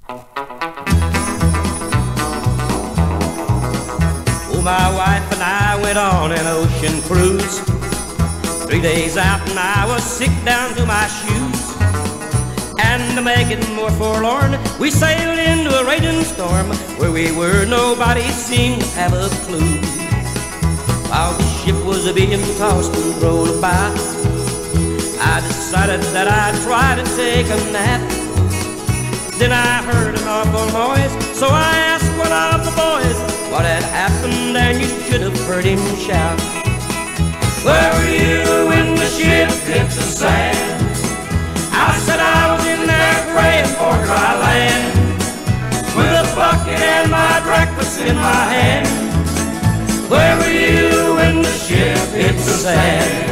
Oh, my wife and I went on an ocean cruise. 3 days out and I was sick down to my shoes. And to make it more forlorn, we sailed into a raging storm. Where we were, nobody seemed to have a clue. While the ship was being tossed and rolled about, I decided that I'd try to take a nap. Then I heard an awful noise, so I asked one of the boys what had happened, and you should have heard him shout. Where were you when the ship hit the sand? I said I was in there praying for dry land, with a bucket and my breakfast in my hand. Where were you when the ship hit the sand?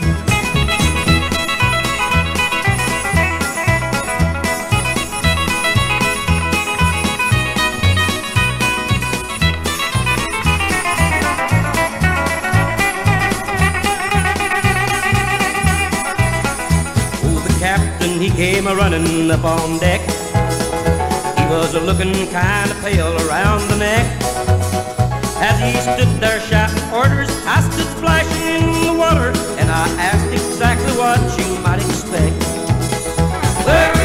He came a-running up on deck. He was a-looking kind of pale around the neck. As he stood there shouting orders, I stood splashing in the water, and I asked exactly what you might expect. Where